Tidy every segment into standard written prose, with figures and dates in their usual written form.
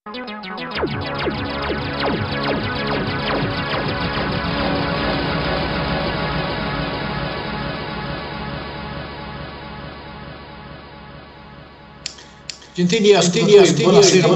Gentili ascoltatori, buonasera,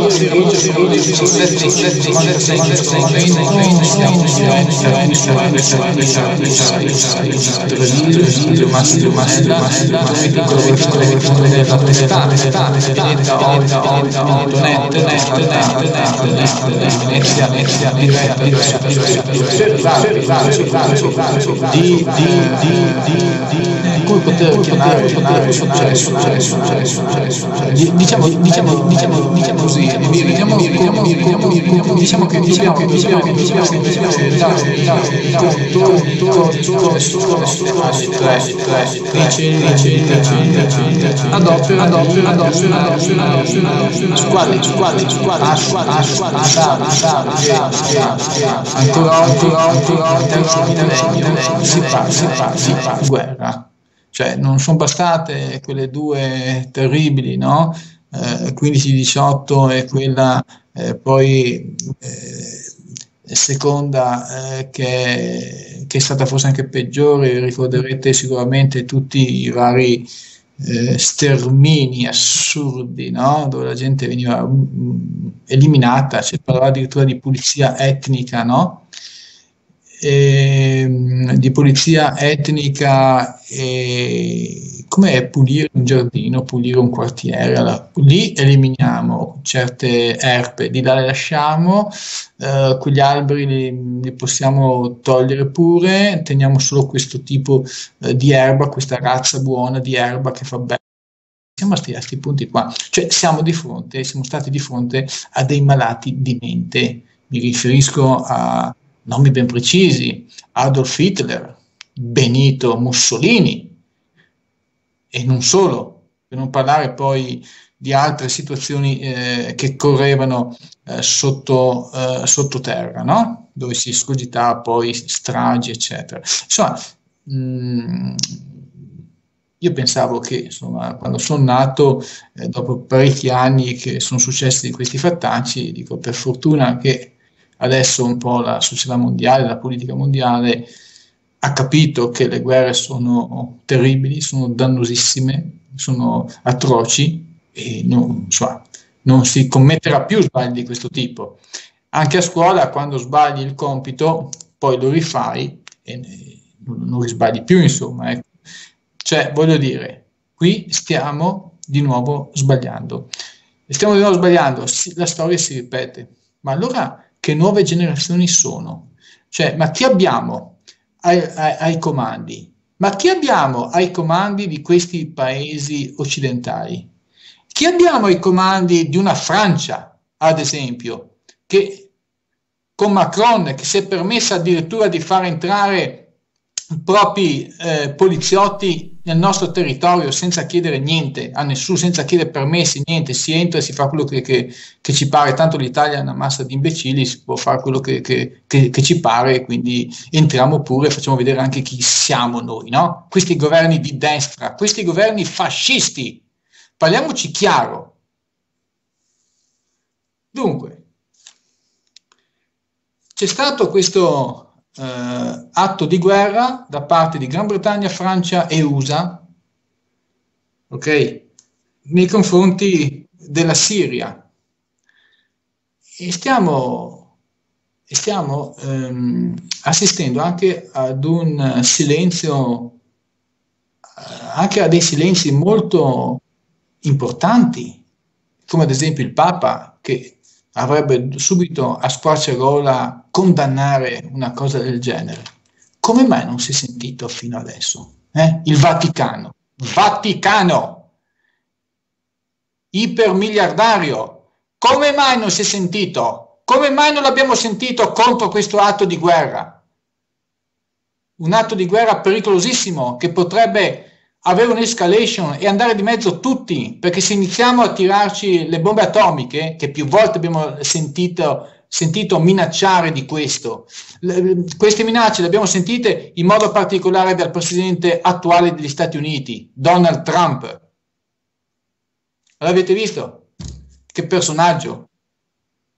come poter chiamare successo, diciamo così, diciamo che dobbiamo si fa guerra. Cioè non sono bastate quelle due terribili, no? 15-18 e quella poi seconda che è stata forse anche peggiore. Ricorderete sicuramente tutti i vari stermini assurdi, no? Dove la gente veniva eliminata, si parlava addirittura di pulizia etnica, no? Di pulizia etnica, come pulire un giardino, pulire un quartiere. Allora, lì eliminiamo certe erbe, di là le lasciamo, quegli alberi li possiamo togliere pure, teniamo solo questo tipo di erba, questa razza buona di erba che fa bene. Siamo a questi punti qua, cioè siamo stati di fronte a dei malati di mente. Mi riferisco a nomi ben precisi: Adolf Hitler, Benito Mussolini, e non solo, per non parlare poi di altre situazioni che correvano sottoterra, no? Dove si escogitava poi stragi, eccetera. Insomma, io pensavo che, insomma, quando sono nato, dopo parecchi anni che sono successi questi fattacci, dico, per fortuna che adesso un po' la società mondiale, la politica mondiale ha capito che le guerre sono terribili, sono dannosissime, sono atroci e non si commetterà più sbagli di questo tipo. Anche a scuola, quando sbagli il compito, poi lo rifai e non risbagli più, insomma. Ecco. Cioè, voglio dire, qui stiamo di nuovo sbagliando. La storia si ripete. Ma allora che nuove generazioni sono? Cioè, ma chi abbiamo ai comandi? Ma chi abbiamo ai comandi di questi paesi occidentali? Chi abbiamo ai comandi di una Francia, ad esempio, che con Macron, che si è permessa addirittura di far entrare i propri poliziotti nel nostro territorio senza chiedere niente a nessuno, senza chiedere permessi, niente, si entra e si fa quello che ci pare. Tanto l'Italia è una massa di imbecilli, si può fare quello che ci pare, quindi entriamo pure e facciamo vedere anche chi siamo noi, no? Questi governi di destra, questi governi fascisti, parliamoci chiaro. Dunque, c'è stato questo atto di guerra da parte di Gran Bretagna, Francia e USA, ok, nei confronti della Siria, e stiamo assistendo anche ad un silenzio, anche a dei silenzi molto importanti, come ad esempio il Papa, che avrebbe subito a squarciagola condannare una cosa del genere. Come mai non si è sentito fino adesso? Il Vaticano, ipermiliardario, come mai non si è sentito? Come mai non l'abbiamo sentito contro questo atto di guerra? Un atto di guerra pericolosissimo che potrebbe avere un'escalation e andare di mezzo tutti, perché se iniziamo a tirarci le bombe atomiche, che più volte abbiamo sentito minacciare di questo, queste minacce le abbiamo sentite in modo particolare dal presidente attuale degli Stati Uniti, Donald Trump. L'avete visto? Che personaggio?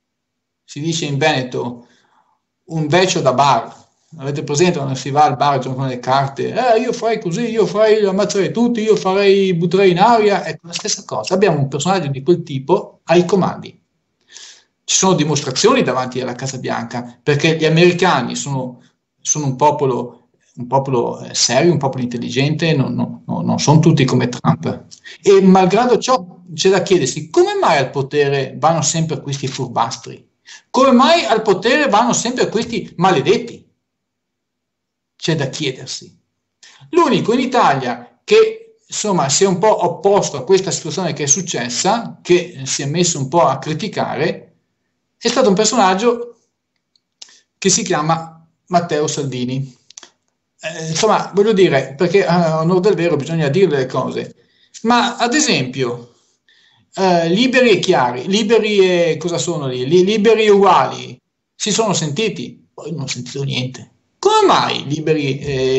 si dice in Veneto, un vecchio da bar. Avete presente quando si va al bar, gioca con le carte, io farei così, io farei ammazzare tutti, io farei, butterei in aria, ecco la stessa cosa. Abbiamo un personaggio di quel tipo ai comandi. Ci sono dimostrazioni davanti alla Casa Bianca, perché gli americani sono un popolo serio, un popolo intelligente, non sono tutti come Trump. E malgrado ciò c'è da chiedersi come mai al potere vanno sempre questi furbastri? Come mai al potere vanno sempre questi maledetti? C'è da chiedersi. L'unico in Italia che insomma si è un po' opposto a questa situazione che è successa, che si è messo un po' a criticare, è stato un personaggio che si chiama Matteo Salvini. Insomma, voglio dire, perché a onor del vero bisogna dire le cose, ma ad esempio, liberi e chiari, liberi e cosa sono lì? Liberi e uguali, si sono sentiti? Poi non ho sentito niente. Come mai liberi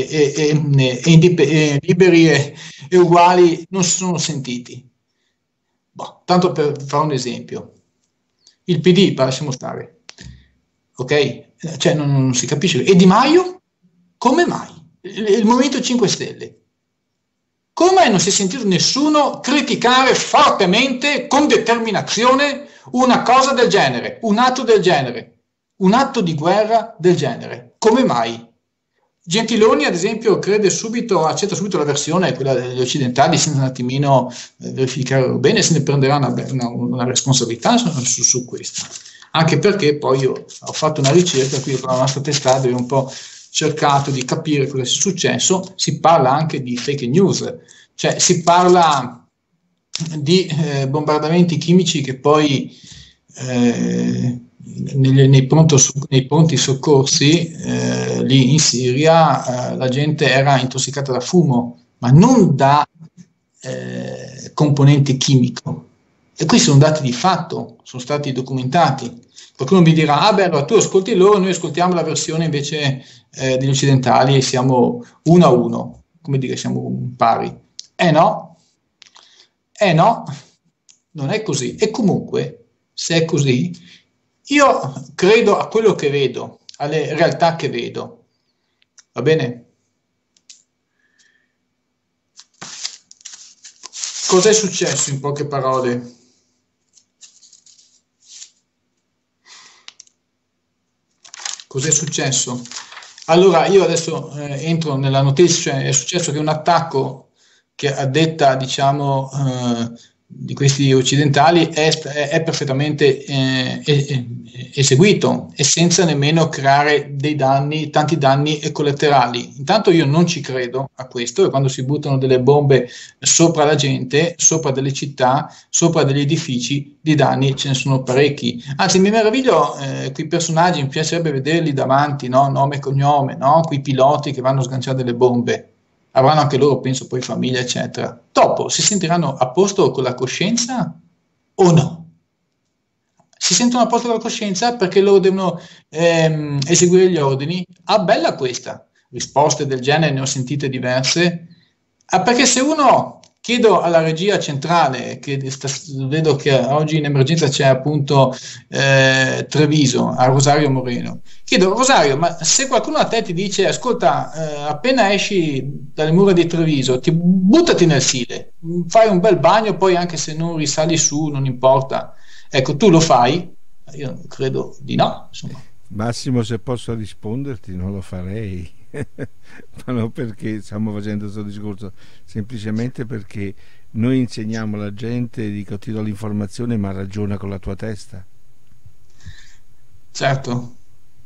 liberi e uguali non si sono sentiti? Boh, tanto per fare un esempio, il PD, lasciamo stare, ok? Cioè non si capisce. E Di Maio? Come mai? Il Movimento 5 Stelle? Come mai non si è sentito nessuno criticare fortemente, con determinazione, una cosa del genere, un atto del genere, un atto di guerra del genere? Come mai? Gentiloni, ad esempio, accetta subito la versione, quella degli occidentali, senza un attimino verificare bene, se ne prenderà una responsabilità su questo. Anche perché poi io ho fatto una ricerca qui con la nostra testata e ho un po' cercato di capire cosa è successo. Si parla anche di fake news, cioè si parla di bombardamenti chimici che poi nei pronti soccorsi lì in Siria la gente era intossicata da fumo, ma non da componente chimico. E questi sono dati di fatto, sono stati documentati. Qualcuno mi dirà, ah beh, allora tu ascolti loro, noi ascoltiamo la versione invece degli occidentali e siamo 1-1, come dire, siamo pari. No, non è così. E comunque, se è così, io credo a quello che vedo, alle realtà che vedo. Va bene? Cos'è successo in poche parole? Cos'è successo? Allora, io adesso entro nella notizia, cioè è successo che un attacco che a detta, diciamo, di questi occidentali è perfettamente eseguito e senza nemmeno creare dei danni, tanti danni collaterali. Intanto io non ci credo a questo, e quando si buttano delle bombe sopra la gente, sopra delle città, sopra degli edifici, di danni ce ne sono parecchi. Anzi, mi meraviglio quei personaggi, mi piacerebbe vederli davanti, no? Nome e cognome, no? Quei piloti che vanno a sganciare delle bombe. Avranno anche loro, penso, poi famiglia, eccetera. Dopo, si sentiranno a posto con la coscienza o no? Si sentono a posto con la coscienza perché loro devono eseguire gli ordini? Ah, bella questa! Risposte del genere ne ho sentite diverse. Ah, perché se uno, chiedo alla regia centrale, vedo che oggi in emergenza c'è appunto Treviso, a Rosario Moreno, chiedo, Rosario, ma se qualcuno a te ti dice, ascolta, appena esci dalle mura di Treviso, buttati nel Sile, fai un bel bagno, poi anche se non risali su, non importa, ecco, tu lo fai? Io credo di no, insomma. Massimo, se posso risponderti, non lo farei. Ma non perché stiamo facendo questo discorso, semplicemente perché noi insegniamo alla gente, dico, ti do l'informazione ma ragiona con la tua testa. Certo.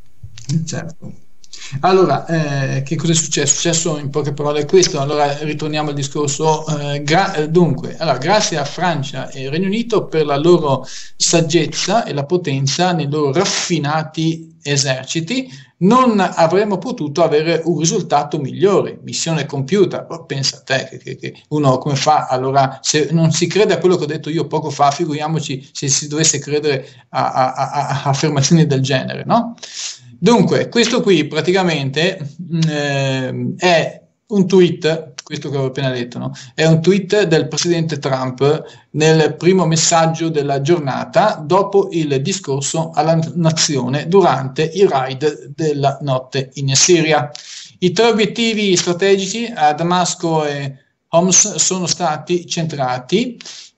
Allora, che cosa è successo? È successo in poche parole questo, allora ritorniamo al discorso. Dunque, allora, grazie a Francia e Regno Unito per la loro saggezza e la potenza nei loro raffinati eserciti, non avremmo potuto avere un risultato migliore, missione compiuta. Pensa a te che uno come fa, allora se non si crede a quello che ho detto io poco fa, figuriamoci se si dovesse credere a affermazioni del genere, no? Dunque, questo qui praticamente è un tweet questo che ho appena detto, no? È un tweet del presidente Trump nel primo messaggio della giornata dopo il discorso alla nazione durante il raid della notte in Siria. I 3 obiettivi strategici a Damasco e Homs sono stati centrati.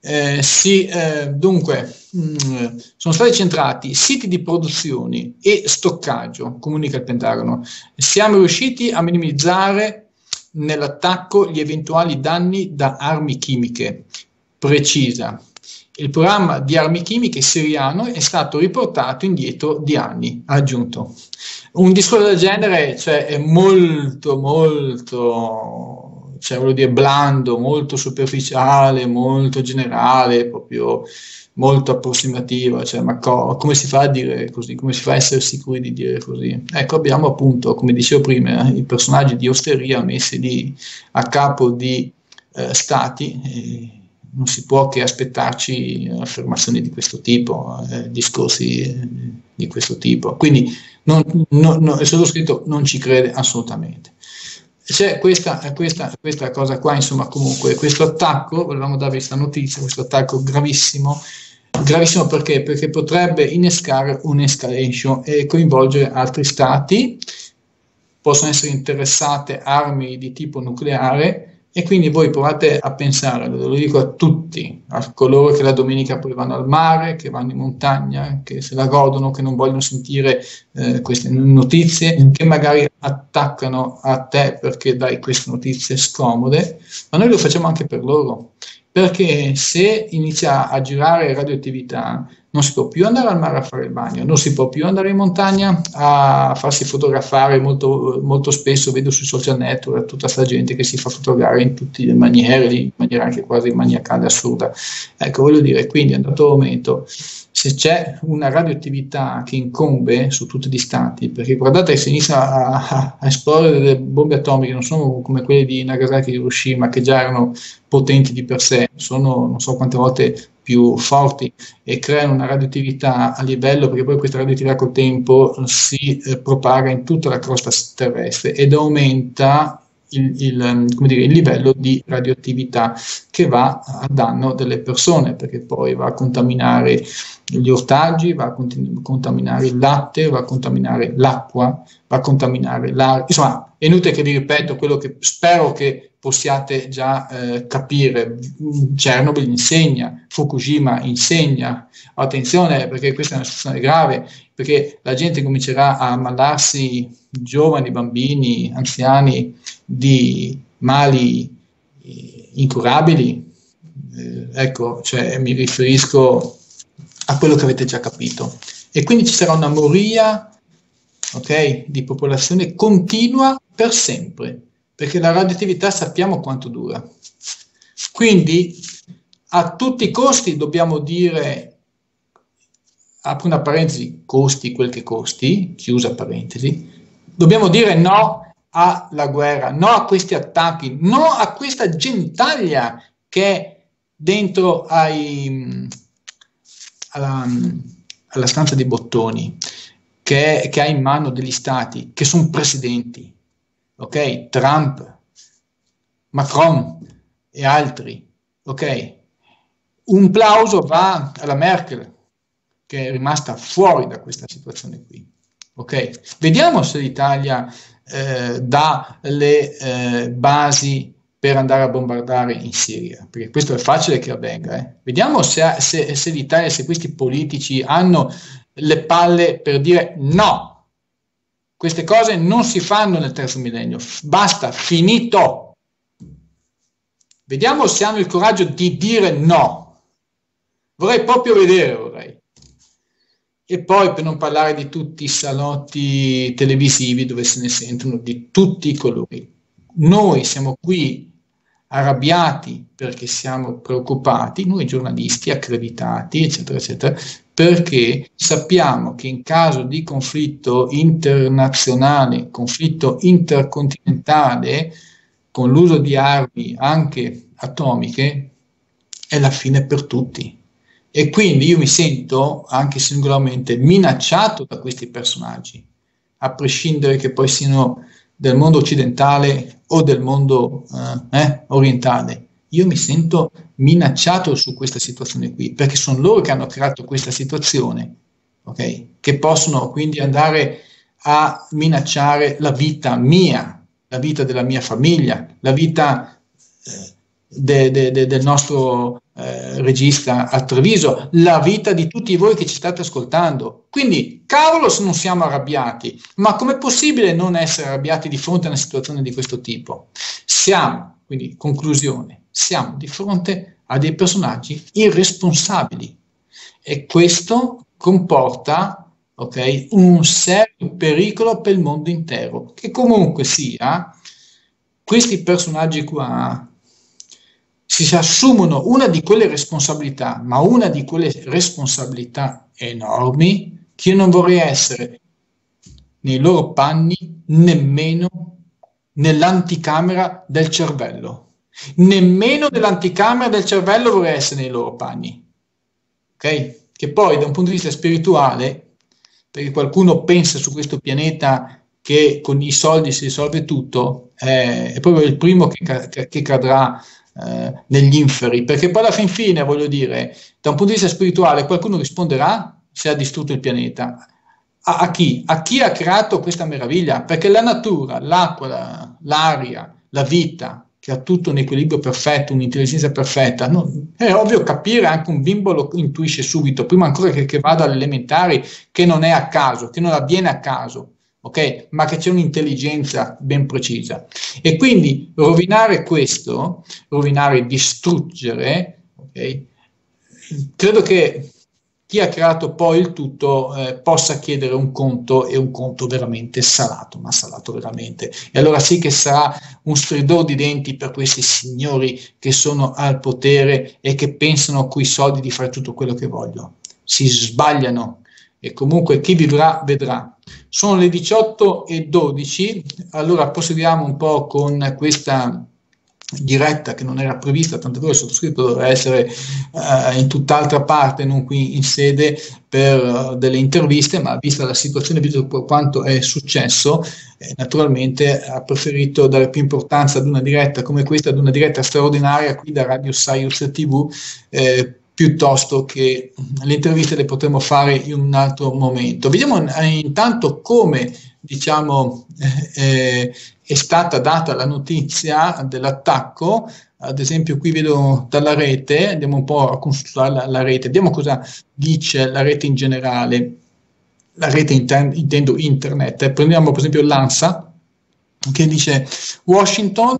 Dunque, sono stati centrati siti di produzione e stoccaggio, comunica il Pentagono. Siamo riusciti a minimizzare nell'attacco gli eventuali danni da armi chimiche, precisa. Il programma di armi chimiche siriano è stato riportato indietro di anni, ha aggiunto. Un discorso del genere, cioè, è molto, cioè, voglio dire, blando, molto superficiale, molto generale, proprio molto approssimativo, cioè, ma come si fa a dire così, come si fa a essere sicuri di dire così? Ecco, abbiamo appunto, come dicevo prima, i personaggi di osteria messi lì a capo di stati, non si può che aspettarci affermazioni di questo tipo, discorsi di questo tipo, quindi il sottoscritto non ci crede assolutamente. C'è questa cosa qua, insomma, comunque questo attacco, volevamo darvi questa notizia, questo attacco gravissimo perché potrebbe innescare un'escalation e coinvolgere altri stati, possono essere interessate armi di tipo nucleare, e quindi voi provate a pensare, lo dico a tutti, a coloro che la domenica poi vanno al mare, che vanno in montagna, che se la godono, che non vogliono sentire queste notizie, che magari attaccano a te perché dai queste notizie scomode, ma noi lo facciamo anche per loro, perché se inizia a girare radioattività non si può più andare al mare a fare il bagno, non si può più andare in montagna a farsi fotografare, molto spesso vedo sui social network tutta questa gente che si fa fotografare in tutte le maniere, in maniera anche quasi maniacale, assurda. Ecco, voglio dire, quindi è un dato momento, se c'è una radioattività che incombe su tutti gli stati, perché guardate che se inizia a esplodere delle bombe atomiche, non sono come quelle di Nagasaki e Hiroshima, che già erano potenti di per sé, sono non so quante volte più forti e creano una radioattività a livello, perché poi questa radioattività col tempo si propaga in tutta la crosta terrestre ed aumenta come dire, il livello di radioattività che va a danno delle persone, perché poi va a contaminare gli ortaggi, va a contaminare il latte, va a contaminare l'acqua, va a contaminare l'aria. Insomma, è inutile che vi ripeto quello che spero che possiate già capire. Chernobyl insegna, Fukushima insegna, attenzione perché questa è una situazione grave, perché la gente comincerà a ammalarsi, giovani, bambini, anziani, di mali incurabili. Ecco, cioè, mi riferisco a quello che avete già capito. E quindi ci sarà una moria, ok, di popolazione continua per sempre, perché la radioattività sappiamo quanto dura. Quindi a tutti i costi dobbiamo dire, apro una parentesi, costi quel che costi, chiusa parentesi, dobbiamo dire no alla guerra, no a questi attacchi, no a questa gentaglia che è dentro alla stanza di bottoni, che ha in mano degli stati, che sono presidenti, ok? Trump, Macron e altri, ok? Un plauso va alla Merkel, che è rimasta fuori da questa situazione qui, ok? Vediamo se l'Italia dà le basi per andare a bombardare in Siria, perché questo è facile che avvenga. Vediamo se l'Italia, se questi politici hanno le palle per dire no, queste cose non si fanno nel terzo millennio, basta, finito. Vediamo se hanno il coraggio di dire no. Vorrei proprio vedere, vorrei. E poi per non parlare di tutti i salotti televisivi dove se ne sentono di tutti i colori. Noi siamo qui arrabbiati perché siamo preoccupati, noi giornalisti accreditati, eccetera, eccetera, perché sappiamo che in caso di conflitto internazionale, conflitto intercontinentale, con l'uso di armi anche atomiche, è la fine per tutti. E quindi io mi sento anche singolarmente minacciato da questi personaggi, a prescindere che poi siano del mondo occidentale o del mondo orientale. Io mi sento minacciato su questa situazione qui, perché sono loro che hanno creato questa situazione, ok? Che possono quindi andare a minacciare la vita mia, la vita della mia famiglia, la vita del nostro regista a Treviso, la vita di tutti voi che ci state ascoltando. Quindi, cavolo se non siamo arrabbiati, ma com'è possibile non essere arrabbiati di fronte a una situazione di questo tipo? Siamo, quindi conclusione, siamo di fronte a dei personaggi irresponsabili e questo comporta, ok, un serio pericolo per il mondo intero. Che comunque sia, questi personaggi qua si assumono una di quelle responsabilità, ma una di quelle responsabilità enormi, che io non vorrei essere nei loro panni nemmeno nell'anticamera del cervello. Nemmeno nell'anticamera del cervello vorrei essere nei loro panni. Ok? Che poi da un punto di vista spirituale, perché qualcuno pensa su questo pianeta che con i soldi si risolve tutto, è proprio il primo che cadrà negli inferi, perché poi alla fin fine, voglio dire, da un punto di vista spirituale qualcuno risponderà se ha distrutto il pianeta. A chi? A chi ha creato questa meraviglia? Perché la natura, l'acqua, l'aria, la vita, che ha tutto un equilibrio perfetto, un'intelligenza perfetta, è ovvio capire, anche un bimbo lo intuisce subito, prima ancora che vada alle elementari, che non è a caso, che non avviene a caso, ok? Ma che c'è un'intelligenza ben precisa. E quindi rovinare questo, rovinare, distruggere, ok? Credo che chi ha creato poi il tutto possa chiedere un conto, e un conto veramente salato, ma salato veramente. E allora sì che sarà un stridore di denti per questi signori che sono al potere e che pensano coi soldi di fare tutto quello che vogliono. Si sbagliano e comunque chi vivrà vedrà. Sono le 18:12, allora proseguiamo un po' con questa diretta che non era prevista, tanto che il sottoscritto doveva essere in tutt'altra parte, non qui in sede per delle interviste, ma vista la situazione, visto quanto è successo, naturalmente ha preferito dare più importanza ad una diretta come questa, ad una diretta straordinaria qui da Radio Sirius TV, piuttosto che le interviste le potremo fare in un altro momento. Vediamo intanto come, diciamo, è stata data la notizia dell'attacco. Ad esempio qui vedo dalla rete, andiamo un po' a consultare la rete, vediamo cosa dice la rete in generale, la rete intendo internet. Prendiamo per esempio l'ANSA, che dice Washington,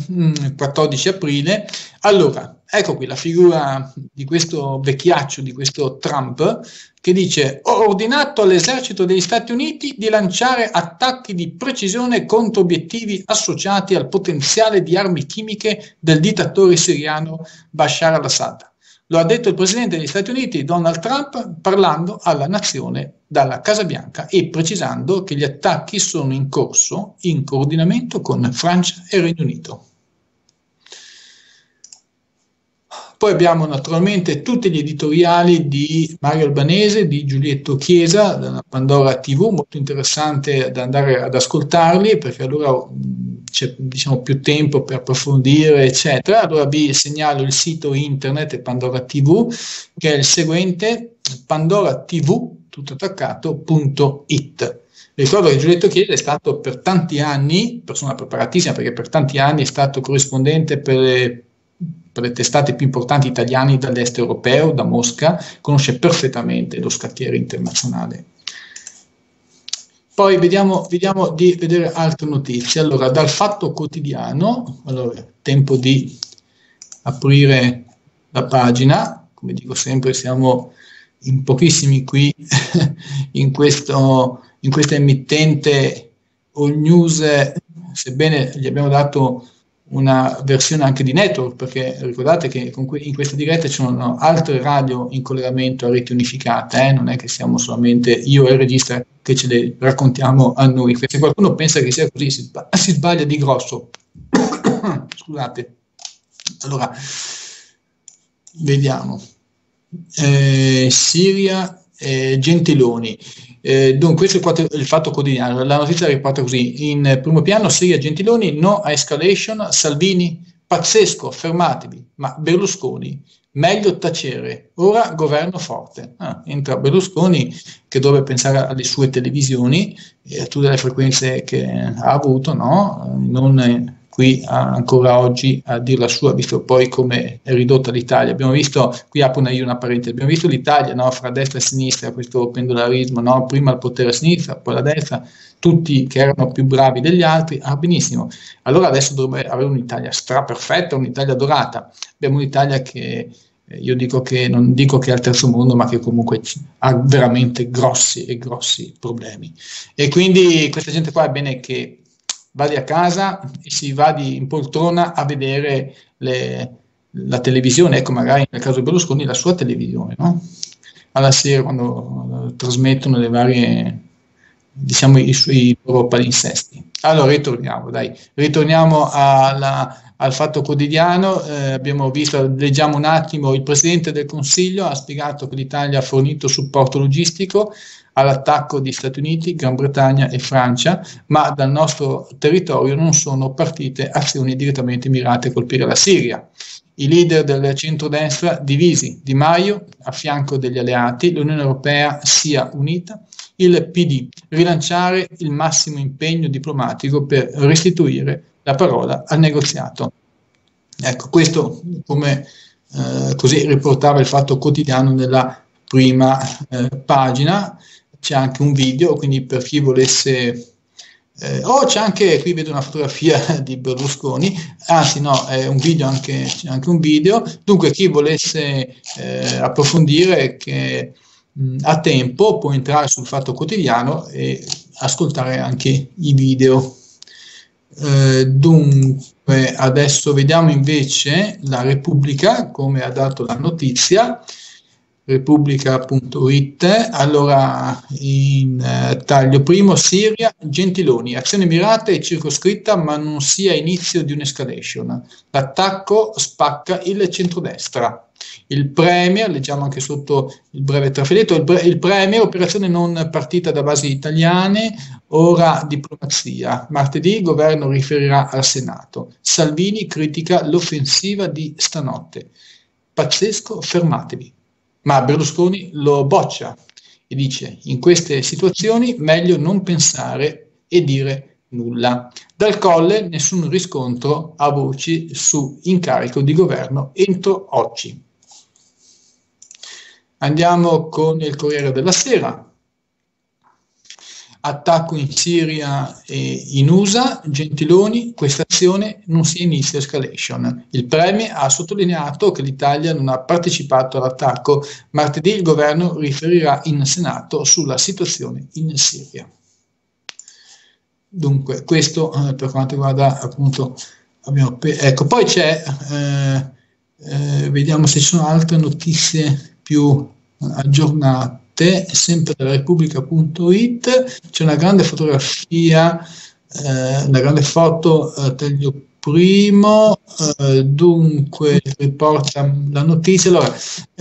14 aprile, allora, ecco qui la figura di questo vecchiaccio, di questo Trump, che dice: ho ordinato all'esercito degli Stati Uniti di lanciare attacchi di precisione contro obiettivi associati al potenziale di armi chimiche del dittatore siriano Bashar al-Assad. Lo ha detto il presidente degli Stati Uniti, Donald Trump, parlando alla nazione dalla Casa Bianca e precisando che gli attacchi sono in corso in coordinamento con Francia e Regno Unito. Poi abbiamo naturalmente tutti gli editoriali di Mario Albanese, di Giulietto Chiesa, della Pandora TV, molto interessante da andare ad ascoltarli, perché allora c'è, diciamo, più tempo per approfondire, eccetera. Allora vi segnalo il sito internet Pandora TV, che è il seguente: pandoratv.it. Ricordo che Giulietto Chiesa è stato per tanti anni, persona preparatissima, perché per tanti anni è stato corrispondente per le testate più importanti italiane dall'est europeo, da Mosca, conosce perfettamente lo scacchiere internazionale. Poi vediamo di vedere altre notizie. Allora, dal Fatto Quotidiano, allora, tempo di aprire la pagina, come dico sempre siamo in pochissimi qui in questa emittente All News, sebbene gli abbiamo dato una versione anche di network, perché ricordate che in questa diretta ci sono altre radio in collegamento a reti unificate, non è che siamo solamente io e il regista che ce le raccontiamo a noi. Se qualcuno pensa che sia così si sbaglia di grosso. Scusate. Allora, vediamo. Siria Gentiloni. Dunque, questo è il Fatto Quotidiano. La notizia riporta così: in primo piano Siria, Gentiloni, no a escalation, Salvini, pazzesco, fermatevi, ma Berlusconi, meglio tacere, ora governo forte. Entra Berlusconi che dovrebbe pensare alle sue televisioni e a tutte le frequenze che ha avuto, no? Non qui ancora oggi a dire la sua, visto poi come è ridotta l'Italia. Abbiamo visto, qui apro io una parentesi, abbiamo visto l'Italia, no, fra destra e sinistra, questo pendolarismo, no, prima il potere a sinistra, poi la destra, tutti che erano più bravi degli altri, benissimo. Allora adesso dovrebbe avere un'Italia straperfetta, un'Italia dorata. Abbiamo un'Italia che io dico che non dico che è al terzo mondo, ma che comunque ha veramente grossi e grossi problemi. E quindi questa gente qua è bene che vada a casa e si va in poltrona a vedere la televisione, ecco, magari nel caso di Berlusconi la sua televisione, no? Alla sera quando trasmettono le varie, diciamo, i suoi loro palinsesti. Allora ritorniamo al Fatto Quotidiano. Abbiamo visto, leggiamo un attimo, il Presidente del Consiglio ha spiegato che l'Italia ha fornito supporto logistico all'attacco di Stati Uniti, Gran Bretagna e Francia, ma dal nostro territorio non sono partite azioni direttamente mirate a colpire la Siria. I leader del centrodestra divisi, Di Maio a fianco degli alleati, l'Unione Europea sia unita, il PD rilanciare il massimo impegno diplomatico per restituire la parola al negoziato. Ecco, questo come così riportava il Fatto Quotidiano nella prima pagina. C'è anche un video, quindi per chi volesse... c'è anche, qui vedo una fotografia di Berlusconi, anzi no, è un video, c'è anche un video. Dunque chi volesse approfondire che ha tempo può entrare sul Fatto Quotidiano e ascoltare anche i video. Dunque adesso vediamo invece la Repubblica, come ha dato la notizia. Repubblica.it. Allora, in taglio primo, Siria, Gentiloni, azione mirata e circoscritta ma non sia inizio di un'escalation. L'attacco spacca il centrodestra. Il Premier, leggiamo anche sotto il breve trafiletto, il Premier, operazione non partita da basi italiane, ora diplomazia. Martedì il governo riferirà al Senato. Salvini critica l'offensiva di stanotte. Pazzesco, fermatevi. Ma Berlusconi lo boccia e dice: in queste situazioni meglio non pensare e dire nulla. Dal Colle nessun riscontro a voci su incarico di governo entro oggi. Andiamo con il Corriere della Sera. Attacco in Siria e in USA, Gentiloni, questa azione non si inizia escalation. Il Premier ha sottolineato che l'Italia non ha partecipato all'attacco. Martedì il governo riferirà in Senato sulla situazione in Siria. Dunque, questo per quanto riguarda appunto, ecco, poi c'è, vediamo se ci sono altre notizie più aggiornate. Sempre dalla Repubblica.it c'è una grande fotografia, una grande foto, taglio primo, dunque riporta la notizia. Allora,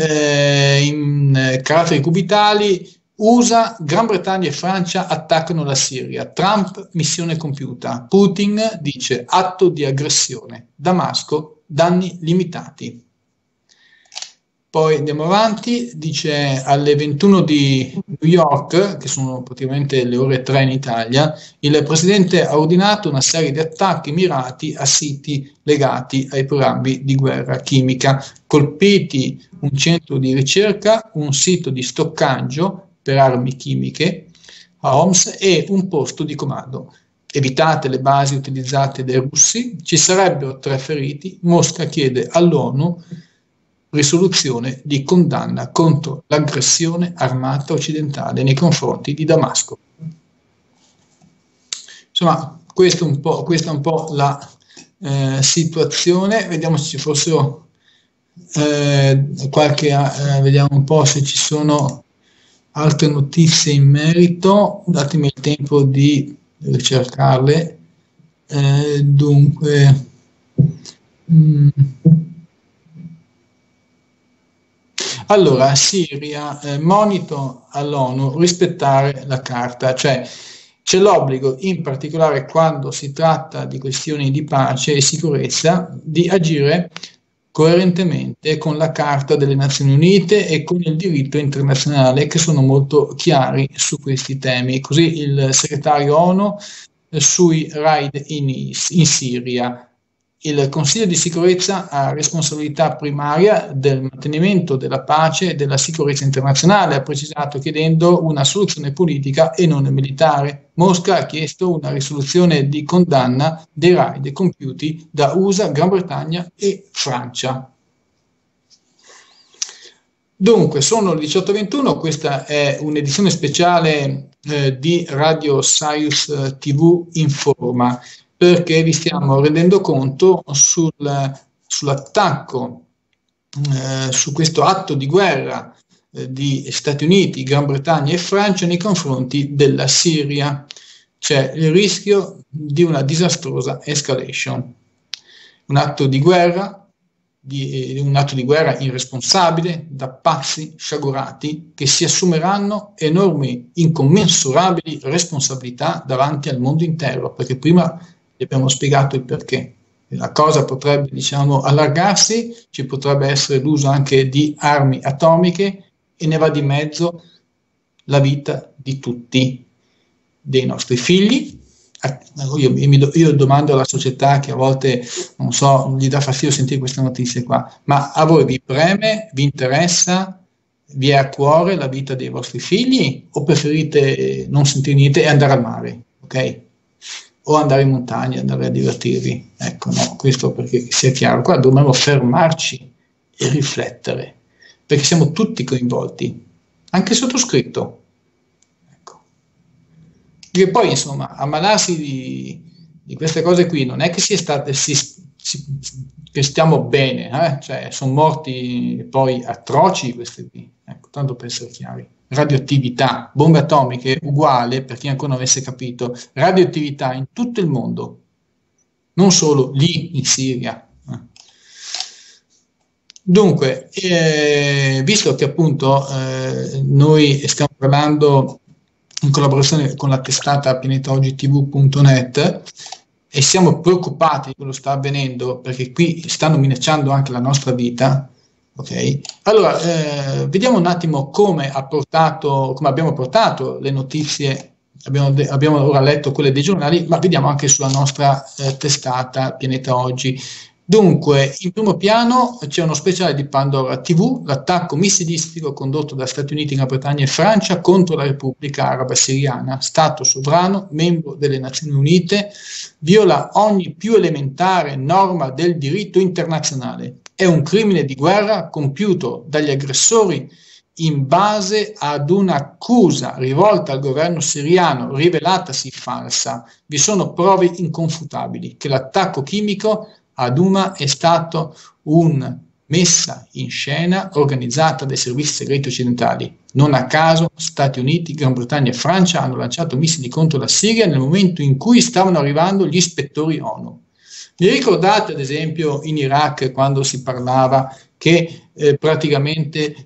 in caratteri cubitali, USA, Gran Bretagna e Francia attaccano la Siria, Trump missione compiuta, Putin dice atto di aggressione, Damasco danni limitati. Poi andiamo avanti, dice alle 21 di New York, che sono praticamente le ore 3 in Italia, il presidente ha ordinato una serie di attacchi mirati a siti legati ai programmi di guerra chimica, colpiti un centro di ricerca, un sito di stoccaggio per armi chimiche a Homs e un posto di comando. Evitate le basi utilizzate dai russi, ci sarebbero 3 feriti, Mosca chiede all'ONU risoluzione di condanna contro l'aggressione armata occidentale nei confronti di Damasco. Insomma, questa è un po' la situazione. Vediamo se ci fossero vediamo un po' se ci sono altre notizie in merito. Datemi il tempo di ricercarle. Dunque... Allora, Siria, monito all'ONU rispettare la carta, cioè c'è l'obbligo, in particolare quando si tratta di questioni di pace e sicurezza, di agire coerentemente con la Carta delle Nazioni Unite e con il diritto internazionale, che sono molto chiari su questi temi. Così il segretario ONU sui raid in Siria. Il Consiglio di sicurezza ha responsabilità primaria del mantenimento della pace e della sicurezza internazionale, ha precisato, chiedendo una soluzione politica e non militare. Mosca ha chiesto una risoluzione di condanna dei raid compiuti da USA, Gran Bretagna e Francia. Dunque, sono le 18:21, questa è un'edizione speciale di Radio Sirius TV Informa, perché vi stiamo rendendo conto sull'attacco, su questo atto di guerra di Stati Uniti, Gran Bretagna e Francia nei confronti della Siria. C'è il rischio di una disastrosa escalation. Un atto di guerra irresponsabile da pazzi sciagurati che si assumeranno enormi, incommensurabili responsabilità davanti al mondo intero, perché prima vi abbiamo spiegato il perché. La cosa potrebbe, allargarsi, ci potrebbe essere l'uso anche di armi atomiche e ne va di mezzo la vita di tutti, dei nostri figli. Io domando alla società, che a volte, non so, gli dà fastidio sentire queste notizie qua, ma a voi vi preme, vi interessa, vi è a cuore la vita dei vostri figli, o preferite non sentire niente e andare al mare, ok? O andare in montagna, andare a divertirvi? Ecco, no, questo perché sia chiaro, qua dobbiamo fermarci e riflettere, perché siamo tutti coinvolti, anche sottoscritto. Perché poi, insomma, ammalarsi di queste cose qui non è che che stiamo bene, cioè sono morti poi atroci questi qui, ecco, tanto per essere chiari. Radioattività, bombe atomiche, uguale, per chi ancora non avesse capito, radioattività in tutto il mondo, non solo lì in Siria. Dunque, visto che appunto noi stiamo parlando in collaborazione con la testata pianetaogitv.net e siamo preoccupati di quello che sta avvenendo, perché qui stanno minacciando anche la nostra vita, ok? Allora, vediamo un attimo come abbiamo portato le notizie. Abbiamo ora letto quelle dei giornali, ma vediamo anche sulla nostra testata Pianeta Oggi. Dunque, in primo piano c'è uno speciale di Pandora TV, l'attacco missilistico condotto da Stati Uniti, Gran Bretagna e Francia contro la Repubblica Araba Siriana, Stato sovrano, membro delle Nazioni Unite, viola ogni più elementare norma del diritto internazionale. È un crimine di guerra compiuto dagli aggressori in base ad un'accusa rivolta al governo siriano, rivelatasi falsa. Vi sono prove inconfutabili che l'attacco chimico ad Douma è stato una messa in scena organizzata dai servizi segreti occidentali. Non a caso Stati Uniti, Gran Bretagna e Francia hanno lanciato missili contro la Siria nel momento in cui stavano arrivando gli ispettori ONU. Vi ricordate ad esempio in Iraq quando si parlava che praticamente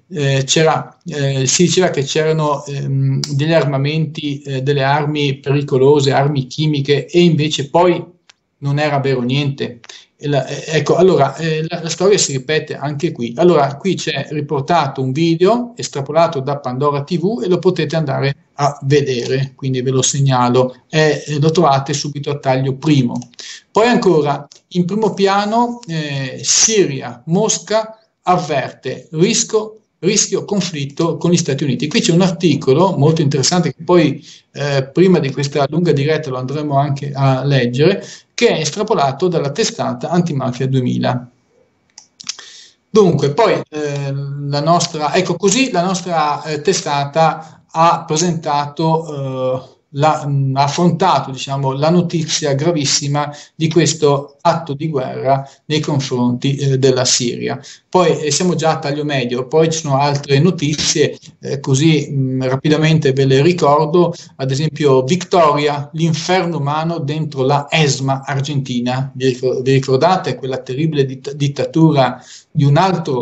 si diceva che c'erano degli armamenti, delle armi pericolose, armi chimiche, e invece poi non era vero niente. Ecco, allora la storia si ripete anche qui. Allora, qui c'è riportato un video estrapolato da Pandora TV e lo potete andare a vedere, quindi ve lo segnalo, lo trovate subito a taglio primo. Poi ancora, in primo piano, Siria, Mosca avverte rischio conflitto con gli Stati Uniti. Qui c'è un articolo molto interessante che poi prima di questa lunga diretta lo andremo anche a leggere, che è estrapolato dalla testata Antimafia 2000. Dunque, poi la nostra testata ha presentato, ha affrontato, diciamo, la notizia gravissima di questo atto di guerra nei confronti della Siria. Poi siamo già a taglio medio, poi ci sono altre notizie, così rapidamente ve le ricordo, ad esempio Victoria, l'inferno umano dentro la ESMA argentina. Vi ricordate quella terribile dittatura di un altro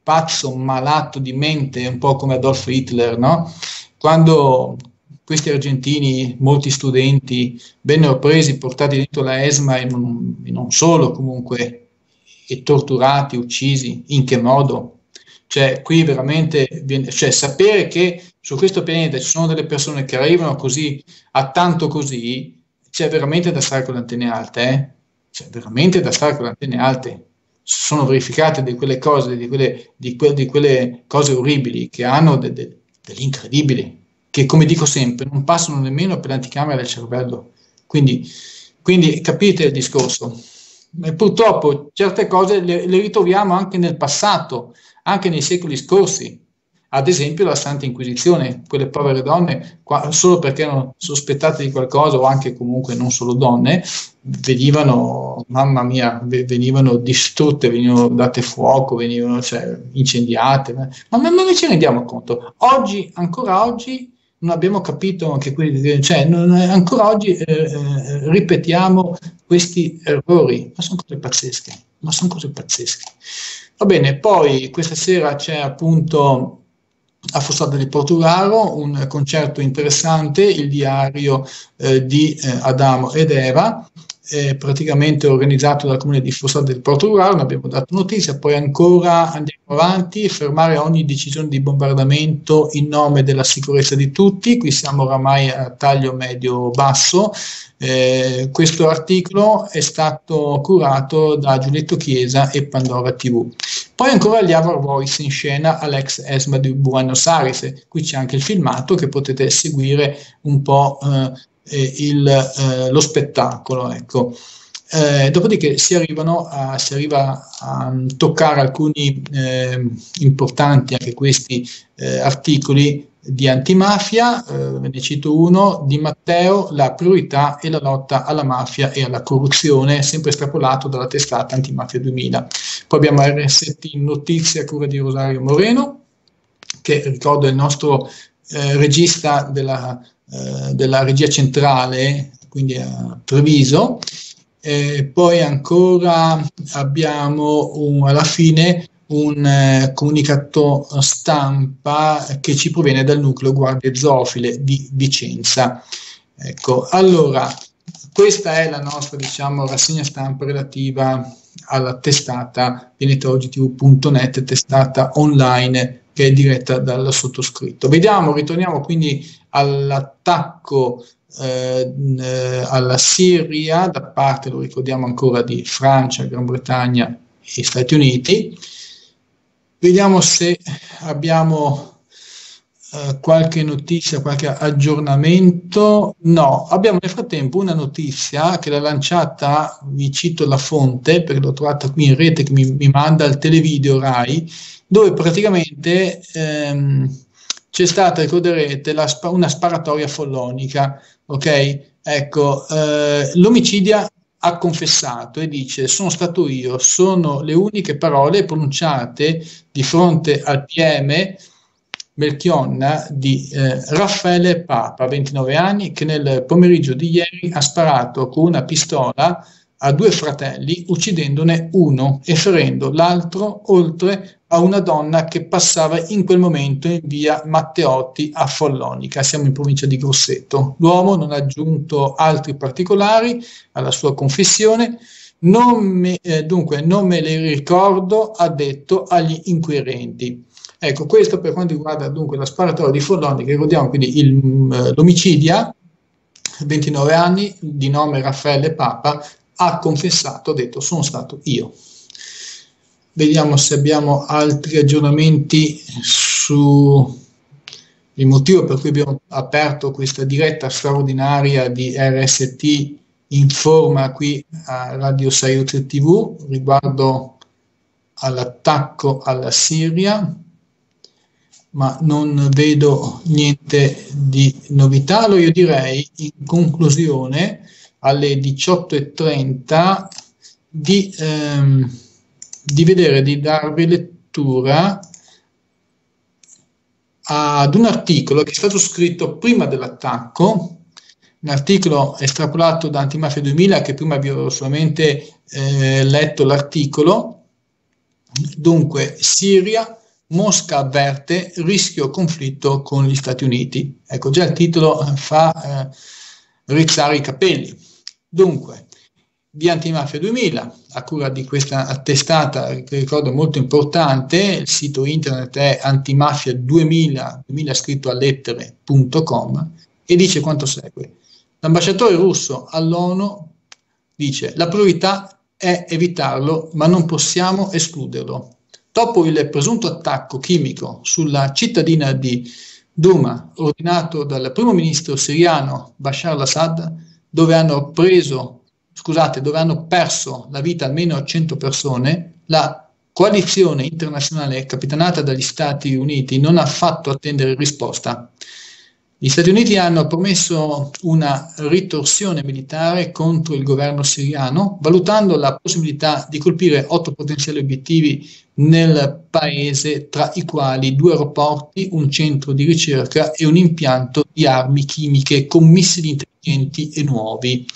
pazzo, malato di mente, un po' come Adolf Hitler, no? Quando questi argentini, molti studenti, vennero presi, portati dentro la ESMA e non solo comunque, e torturati, uccisi, in che modo? Cioè, qui veramente, cioè, sapere che su questo pianeta ci sono delle persone che arrivano così, a tanto così, c'è veramente da stare con le antenne alte, eh? C'è veramente da stare con le antenne alte. Sono verificate di quelle cose, di quelle cose orribili che hanno dell'incredibile, che come dico sempre, non passano nemmeno per l'anticamera del cervello. Quindi capite il discorso. E purtroppo certe cose le ritroviamo anche nel passato, anche nei secoli scorsi. Ad esempio la Santa Inquisizione, quelle povere donne, solo perché erano sospettate di qualcosa, o anche comunque non solo donne, venivano, mamma mia, venivano distrutte, venivano date fuoco, venivano, cioè, incendiate. Ma noi ci rendiamo conto? Oggi, ancora oggi, non abbiamo capito che cioè, ancora oggi ripetiamo questi errori, ma sono cose pazzesche. Va bene, poi questa sera c'è appunto a Fossata di Portogallo un concerto interessante, il diario di Adamo ed Eva, praticamente organizzato dal comune di Fossata di Portogallo, ne abbiamo dato notizia, poi ancora andiamo avanti, fermare ogni decisione di bombardamento in nome della sicurezza di tutti, qui siamo oramai a taglio medio-basso. Questo articolo è stato curato da Giulietto Chiesa e Pandora TV. Poi ancora gli Avro Voice in scena all'ex ESMA di Buenos Aires, qui c'è anche il filmato che potete seguire un po' lo spettacolo, ecco. Dopodiché si arriva a toccare alcuni importanti, anche questi articoli di antimafia, ne cito uno di Matteo, la priorità è la lotta alla mafia e alla corruzione, sempre estrapolato dalla testata Antimafia 2000. Poi abbiamo RST Notizie a cura di Rosario Moreno, che ricordo è il nostro regista della regia centrale, quindi a Treviso. Poi ancora abbiamo alla fine un comunicato stampa che ci proviene dal nucleo guardie zoofile di Vicenza. Ecco, allora, questa è la nostra, diciamo, rassegna stampa relativa alla testata venetorgitv.net, testata online che è diretta dal sottoscritto. Ritorniamo quindi all'attacco alla Siria da parte, lo ricordiamo ancora, di Francia, Gran Bretagna e Stati Uniti. Vediamo se abbiamo qualche notizia, qualche aggiornamento. No, abbiamo nel frattempo una notizia che l'ha lanciata, vi cito la fonte perché l'ho trovata qui in rete, che mi manda il televideo Rai, dove praticamente c'è stata, ricorderete, una sparatoria follonica, ok? Ecco, l'omicidia ha confessato e dice: sono stato io, sono le uniche parole pronunciate di fronte al PM Melchionna di Raffaele Papa, 29 anni, che nel pomeriggio di ieri ha sparato con una pistola a 2 fratelli, uccidendone uno e ferendo l'altro, oltre a una donna che passava in quel momento in via Matteotti a Follonica, siamo in provincia di Grosseto. L'uomo non ha aggiunto altri particolari alla sua confessione. Dunque non me le ricordo, ha detto agli inquirenti. Ecco, questo per quanto riguarda dunque la sparatoria di Follonica, ricordiamo quindi l'omicidia, 29 anni, di nome Raffaele Papa, ha confessato, ha detto: sono stato io. Vediamo se abbiamo altri aggiornamenti su il motivo per cui abbiamo aperto questa diretta straordinaria di RST Informa qui a Radio Sayut TV riguardo all'attacco alla Siria, ma non vedo niente di novità. Allora io direi in conclusione alle 18:30 di darvi lettura ad un articolo che è stato scritto prima dell'attacco, un articolo estrapolato da Antimafia 2000, che prima vi ho solamente letto l'articolo, Dunque, Siria, Mosca avverte rischio conflitto con gli Stati Uniti. Ecco, già il titolo fa rizzare i capelli. Dunque, di Antimafia 2000, a cura di questa testata, che ricordo molto importante, il sito internet è antimafia2000 scritto a lettere.com, e dice quanto segue. L'ambasciatore russo all'ONU dice: la priorità è evitarlo, ma non possiamo escluderlo. Dopo il presunto attacco chimico sulla cittadina di Douma, ordinato dal primo ministro siriano Bashar al-Assad, dove hanno perso la vita almeno 100 persone, la coalizione internazionale capitanata dagli Stati Uniti non ha fatto attendere risposta. Gli Stati Uniti hanno promesso una ritorsione militare contro il governo siriano, valutando la possibilità di colpire 8 potenziali obiettivi nel paese, tra i quali 2 aeroporti, un centro di ricerca e un impianto di armi chimiche con missili intelligenti e nuovi.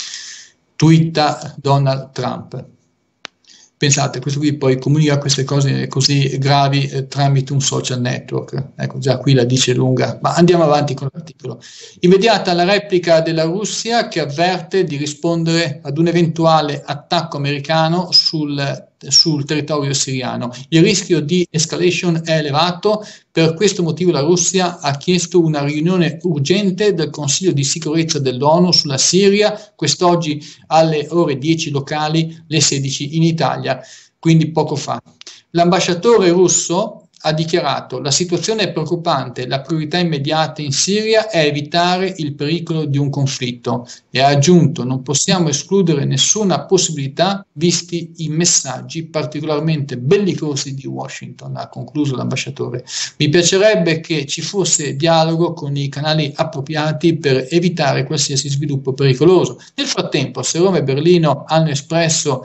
Twitta Donald Trump. Pensate, questo qui poi comunica queste cose così gravi tramite un social network. Ecco, già qui la dice lunga, ma andiamo avanti con l'articolo. Immediata la replica della Russia, che avverte di rispondere ad un eventuale attacco americano sul territorio siriano. Il rischio di escalation è elevato, per questo motivo la Russia ha chiesto una riunione urgente del Consiglio di sicurezza dell'ONU sulla Siria, quest'oggi alle ore 10 locali, le 16 in Italia, quindi poco fa. L'ambasciatore russo ha dichiarato: la situazione è preoccupante, la priorità immediata in Siria è evitare il pericolo di un conflitto, e ha aggiunto: non possiamo escludere nessuna possibilità visti i messaggi particolarmente bellicosi di Washington, ha concluso l'ambasciatore. Mi piacerebbe che ci fosse dialogo con i canali appropriati per evitare qualsiasi sviluppo pericoloso. Nel frattempo, se Roma e Berlino hanno espresso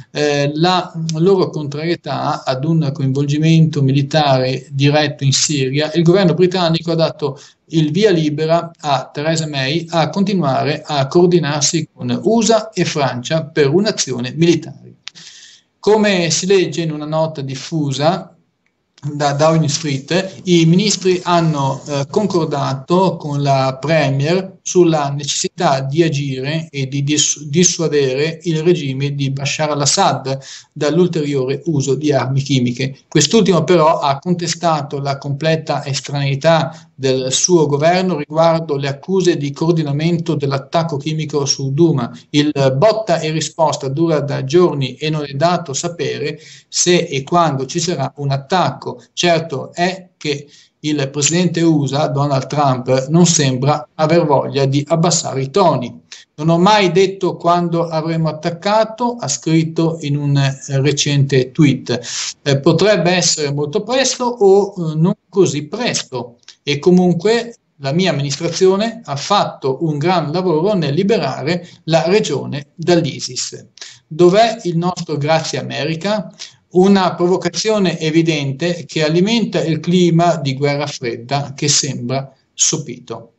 la loro contrarietà ad un coinvolgimento militare diretto in Siria, il governo britannico ha dato il via libera a Theresa May a continuare a coordinarsi con USA e Francia per un'azione militare. Come si legge in una nota diffusa da Downing Street, i ministri hanno concordato con la Premier sulla necessità di agire e di dissuadere il regime di Bashar al-Assad dall'ulteriore uso di armi chimiche. Quest'ultimo però ha contestato la completa estraneità del suo governo riguardo le accuse di coordinamento dell'attacco chimico su Douma. Il botta e risposta dura da giorni e non è dato sapere se e quando ci sarà un attacco. Certo è che il presidente USA, Donald Trump, non sembra aver voglia di abbassare i toni. Non ho mai detto quando avremo attaccato, ha scritto in un recente tweet. Potrebbe essere molto presto o non così presto, e comunque la mia amministrazione ha fatto un gran lavoro nel liberare la regione dall'ISIS. Dov'è il nostro grazie America? Una provocazione evidente che alimenta il clima di guerra fredda che sembrava sopito.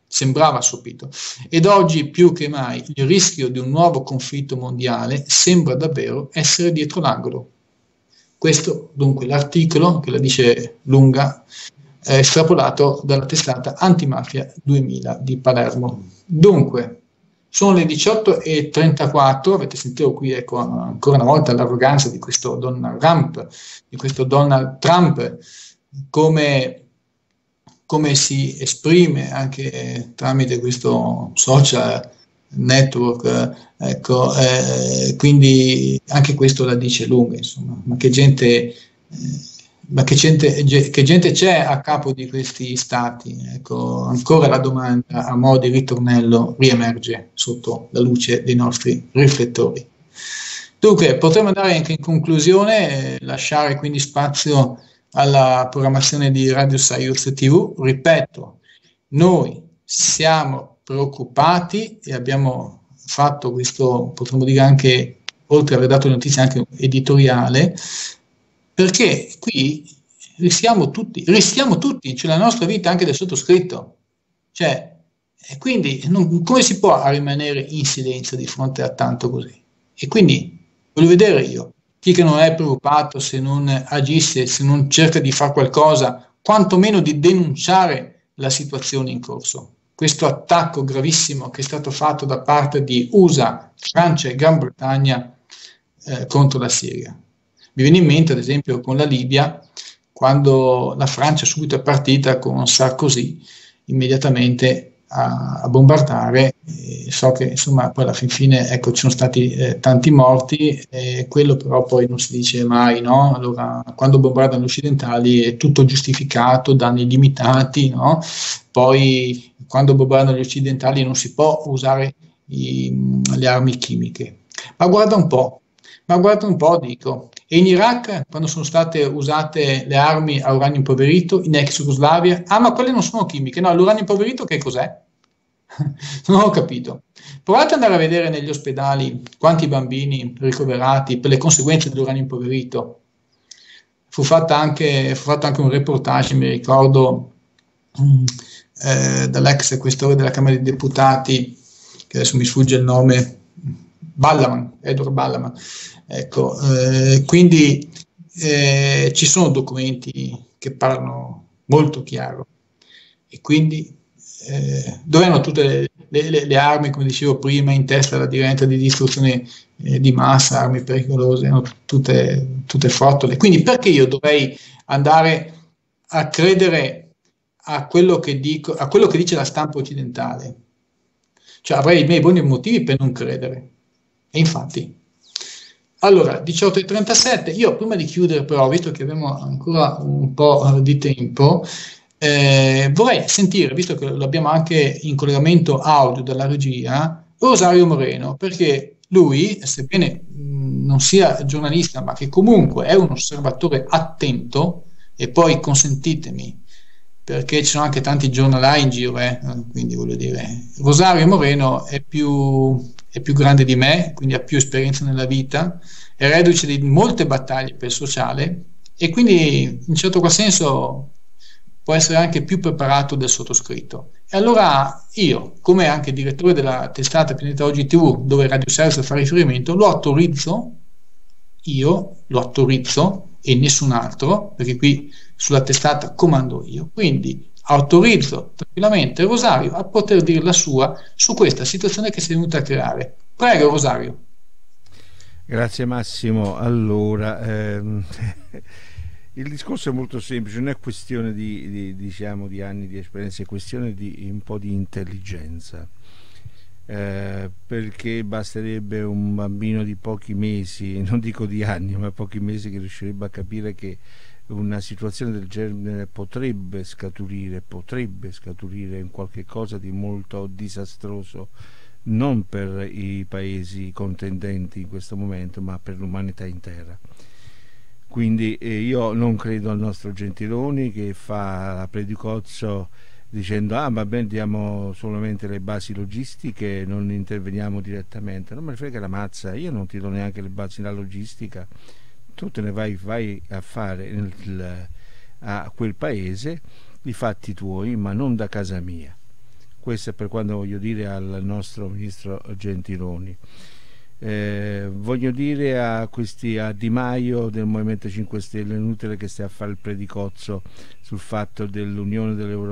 Ed oggi più che mai il rischio di un nuovo conflitto mondiale sembra davvero essere dietro l'angolo. Questo dunque l'articolo, che la dice lunga, è estrapolato dalla testata Antimafia 2000 di Palermo. Dunque, sono le 18:34, avete sentito qui, ecco, ancora una volta l'arroganza di questo Donald Trump, come si esprime anche tramite questo social network, ecco, quindi anche questo la dice lunga, insomma, ma che gente c'è a capo di questi stati? Ecco, ancora la domanda a mo' di ritornello riemerge sotto la luce dei nostri riflettori. Dunque, potremmo andare anche in conclusione, lasciare quindi spazio alla programmazione di Radio Saiuz TV. Ripeto, noi siamo preoccupati e abbiamo fatto questo, potremmo dire anche, oltre ad aver dato notizie anche editoriale, perché qui rischiamo tutti, cioè la nostra vita anche del sottoscritto. Cioè, e quindi come si può rimanere in silenzio di fronte a tanto così? E quindi voglio vedere io chi che non è preoccupato se non agisce, se non cerca di fare qualcosa, quantomeno di denunciare la situazione in corso. Questo attacco gravissimo che è stato fatto da parte di USA, Francia e Gran Bretagna contro la Siria. Mi viene in mente ad esempio con la Libia, quando la Francia subito è partita con Sarkozy immediatamente a bombardare, so che insomma poi alla fin fine ecco, ci sono stati tanti morti, quello però poi non si dice mai, no? Allora, quando bombardano gli occidentali è tutto giustificato, danni limitati, no? Poi quando bombardano gli occidentali non si può usare le armi chimiche. Ma guarda un po', dico, e in Iraq, quando sono state usate le armi a uranio impoverito, in ex Jugoslavia, ma quelle non sono chimiche, no, l'uranio impoverito che cos'è? Non ho capito. Provate ad andare a vedere negli ospedali quanti bambini ricoverati per le conseguenze dell'uranio impoverito. Fu fatto anche un reportage, mi ricordo, dall'ex questore della Camera dei Deputati, che adesso mi sfugge il nome, Edward Ballaman. Ecco, quindi ci sono documenti che parlano molto chiaro, e quindi dove hanno tutte le armi, come dicevo prima, in testa alla diretta di distruzione di massa, armi pericolose, hanno tutte frottole. Quindi perché io dovrei andare a credere a quello che dice la stampa occidentale? Cioè avrei i miei buoni motivi per non credere. E infatti. Allora, 18:37, io prima di chiudere però, visto che abbiamo ancora un po' di tempo, vorrei sentire, visto che lo abbiamo anche in collegamento audio dalla regia, Rosario Moreno, perché lui, sebbene non sia giornalista, ma che comunque è un osservatore attento, e poi consentitemi, perché ci sono anche tanti giornalai in giro, quindi voglio dire, Rosario Moreno è più grande di me, quindi ha più esperienza nella vita, è reduce di molte battaglie per il sociale, e quindi in certo qual senso può essere anche più preparato del sottoscritto. E allora io, come anche direttore della testata Pianeta Oggi TV, dove Radio Serse fa riferimento, lo autorizzo e nessun altro, perché qui sulla testata comando io, quindi autorizzo tranquillamente Rosario a poter dire la sua su questa situazione che si è venuta a creare. Prego Rosario. Grazie Massimo. Allora, il discorso è molto semplice, non è questione di anni di esperienza, è questione di un po' di intelligenza. Perché basterebbe un bambino di pochi mesi, non dico di anni, ma pochi mesi, che riuscirebbe a capire che una situazione del genere potrebbe scaturire in qualche cosa di molto disastroso, non per i paesi contendenti in questo momento, ma per l'umanità intera. Quindi io non credo al nostro Gentiloni che fa la predicozzo dicendo va bene, diamo solamente le basi logistiche, non interveniamo direttamente. Non me ne frega la mazza, io non ti do neanche le basi della logistica, tu te ne vai a fare a quel paese i fatti tuoi, ma non da casa mia. Questo è per quanto voglio dire al nostro ministro Gentiloni. Voglio dire a Di Maio del Movimento 5 Stelle, è inutile che stia a fare il predicozzo sul fatto dell'unione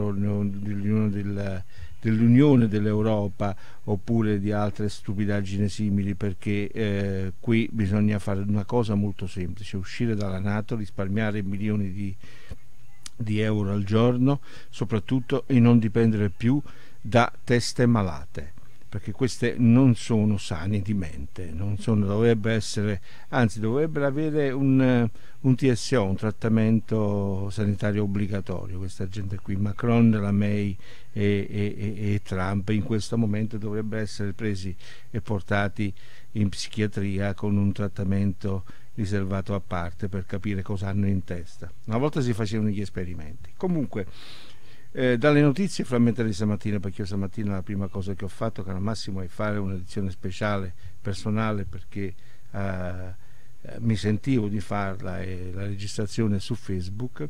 dell'Europa oppure di altre stupidaggini simili, perché qui bisogna fare una cosa molto semplice: uscire dalla NATO, risparmiare milioni di euro al giorno soprattutto, e non dipendere più da teste malate, perché queste non sono sane di mente, dovrebbero avere un TSO, un trattamento sanitario obbligatorio. Questa gente qui, Macron, la May e Trump, in questo momento dovrebbero essere presi e portati in psichiatria con un trattamento riservato a parte per capire cosa hanno in testa. Una volta si facevano gli esperimenti. Comunque, dalle notizie frammentari di stamattina, perché io stamattina la prima cosa che ho fatto, caro Massimo, è fare un'edizione speciale personale, perché mi sentivo di farla, e la registrazione su Facebook.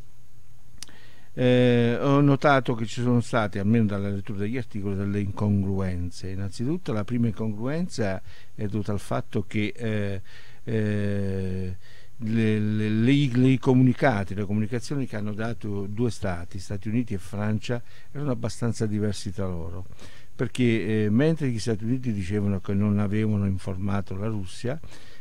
Ho notato che ci sono state, almeno dalla lettura degli articoli, delle incongruenze. Innanzitutto la prima incongruenza è dovuta al fatto che i comunicati, le comunicazioni che hanno dato due stati, Stati Uniti e Francia, erano abbastanza diversi tra loro, perché mentre gli Stati Uniti dicevano che non avevano informato la Russia,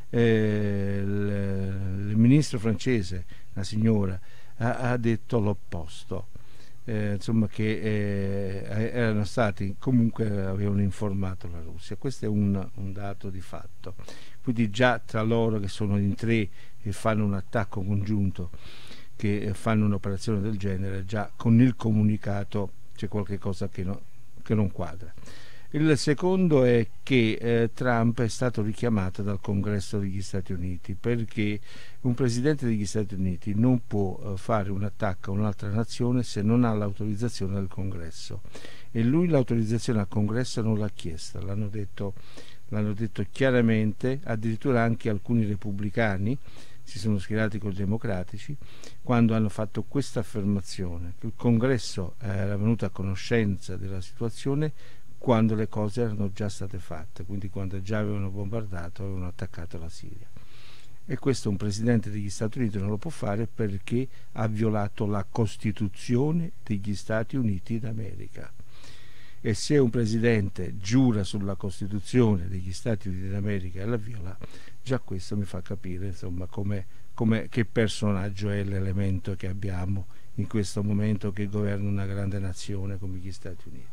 il ministro francese, la signora, ha detto l'opposto. Insomma, che erano stati, comunque avevano informato la Russia. Questo è un dato di fatto. Quindi già tra loro, che sono in tre e fanno un attacco congiunto, che fanno un'operazione del genere, già con il comunicato c'è qualche cosa che non quadra. Il secondo è che Trump è stato richiamato dal Congresso degli Stati Uniti, perché un presidente degli Stati Uniti non può fare un attacco a un'altra nazione se non ha l'autorizzazione del Congresso, e lui l'autorizzazione al Congresso non l'ha chiesta, l'hanno detto chiaramente. Addirittura anche alcuni repubblicani si sono schierati con i democratici quando hanno fatto questa affermazione, che il Congresso era venuto a conoscenza della situazione quando le cose erano già state fatte, quindi quando già avevano bombardato, avevano attaccato la Siria. E questo un presidente degli Stati Uniti non lo può fare, perché ha violato la Costituzione degli Stati Uniti d'America. E se un presidente giura sulla Costituzione degli Stati Uniti d'America e la viola, già questo mi fa capire, insomma, che personaggio è l'elemento che abbiamo in questo momento, che governa una grande nazione come gli Stati Uniti.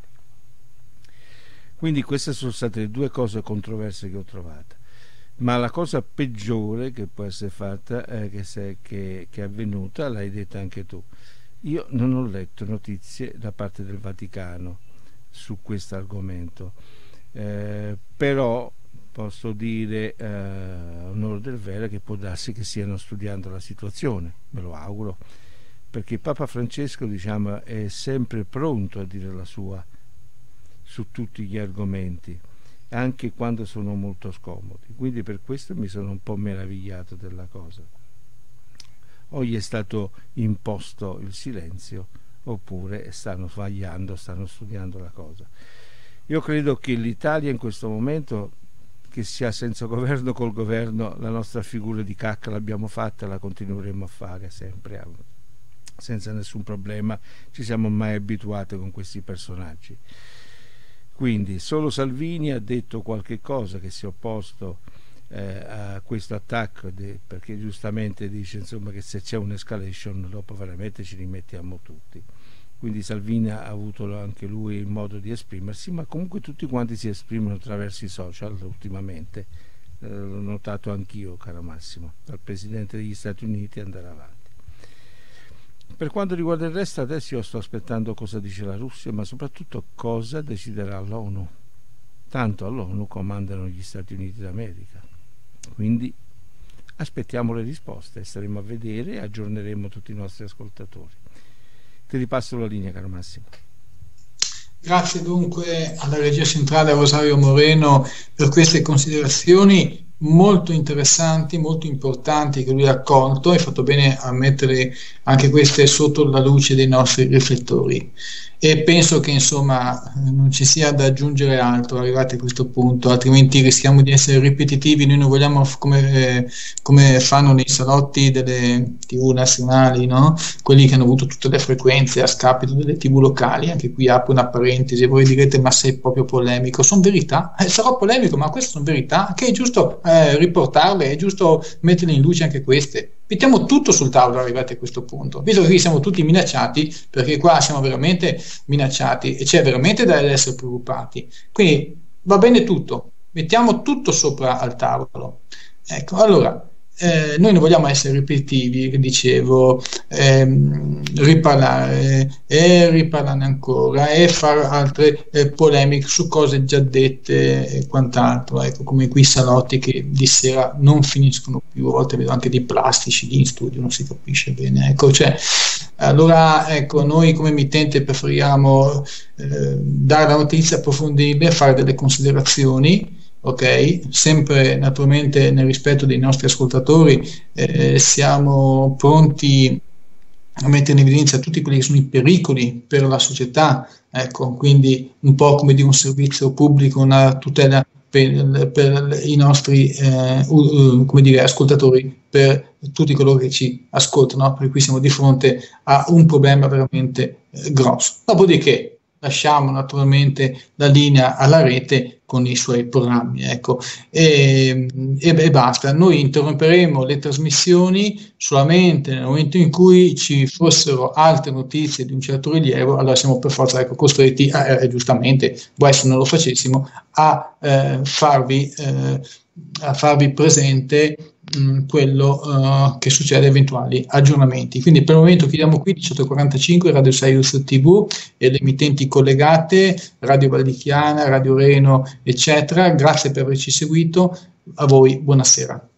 Quindi queste sono state le due cose controverse che ho trovato. Ma la cosa peggiore che può essere fatta, che è avvenuta, l'hai detta anche tu. Io non ho letto notizie da parte del Vaticano su questo argomento, però posso dire a onore del vero che può darsi che stiano studiando la situazione, me lo auguro, perché Papa Francesco, diciamo, è sempre pronto a dire la sua su tutti gli argomenti, anche quando sono molto scomodi. Quindi per questo mi sono un po' meravigliato della cosa. O gli è stato imposto il silenzio, oppure stanno sbagliando, stanno studiando la cosa. Io credo che l'Italia in questo momento, che sia senza governo col governo, la nostra figura di cacca l'abbiamo fatta e la continueremo a fare sempre, senza nessun problema. Ci siamo mai abituati con questi personaggi. Quindi solo Salvini ha detto qualche cosa, che si è opposto a questo attacco, perché giustamente dice, insomma, che se c'è un'escalation dopo veramente ci rimettiamo tutti. Quindi Salvini ha avuto anche lui il modo di esprimersi, ma comunque tutti quanti si esprimono attraverso i social ultimamente, l'ho notato anch'io, caro Massimo, dal Presidente degli Stati Uniti andare avanti. Per quanto riguarda il resto, adesso io sto aspettando cosa dice la Russia, ma soprattutto cosa deciderà l'ONU. Tanto all'ONU comandano gli Stati Uniti d'America. Quindi aspettiamo le risposte, staremo a vedere e aggiorneremo tutti i nostri ascoltatori. Ti ripasso la linea, caro Massimo. Grazie dunque alla regia centrale, a Rosario Moreno, per queste considerazioni molto interessanti, molto importanti che lui ha accolto, e fatto bene a mettere anche queste sotto la luce dei nostri riflettori. E penso che insomma non ci sia da aggiungere altro arrivati a questo punto, altrimenti rischiamo di essere ripetitivi. Noi non vogliamo, come fanno nei salotti delle TV nazionali, no? Quelli che hanno avuto tutte le frequenze a scapito delle TV locali. Anche qui apro una parentesi, e voi direte: ma sei proprio polemico? Sono verità, sarò polemico, ma queste sono verità che è giusto riportarle, è giusto metterle in luce anche queste. Mettiamo tutto sul tavolo arrivati a questo punto, visto che qui siamo tutti minacciati, perché qua siamo veramente minacciati e c'è veramente da essere preoccupati. Quindi va bene tutto, mettiamo tutto sopra al tavolo. Ecco, allora, noi non vogliamo essere ripetitivi, dicevo, riparlare e riparlarne ancora e fare altre polemiche su cose già dette e quant'altro, ecco, come quei salotti che di sera non finiscono più, a volte vedo anche dei plastici lì in studio, non si capisce bene, ecco, cioè, allora, ecco, noi come emittente preferiamo dare la notizia, approfondire, fare delle considerazioni. Ok, sempre naturalmente nel rispetto dei nostri ascoltatori, siamo pronti a mettere in evidenza tutti quelli che sono i pericoli per la società, ecco, quindi un po' come di un servizio pubblico, una tutela per i nostri come dire, ascoltatori, per tutti coloro che ci ascoltano, per cui siamo di fronte a un problema veramente grosso. Dopodiché lasciamo naturalmente la linea alla rete con i suoi programmi, ecco, e basta. Noi interromperemo le trasmissioni solamente nel momento in cui ci fossero altre notizie di un certo rilievo, allora siamo per forza, ecco, costretti, giustamente, può essere non lo facessimo, a farvi presente quello che succede, eventuali aggiornamenti. Quindi per il momento chiudiamo qui 18:45, Radio Sirius TV e le emittenti collegate, Radio Val di Chiana, Radio Reno, eccetera. Grazie per averci seguito, a voi buonasera.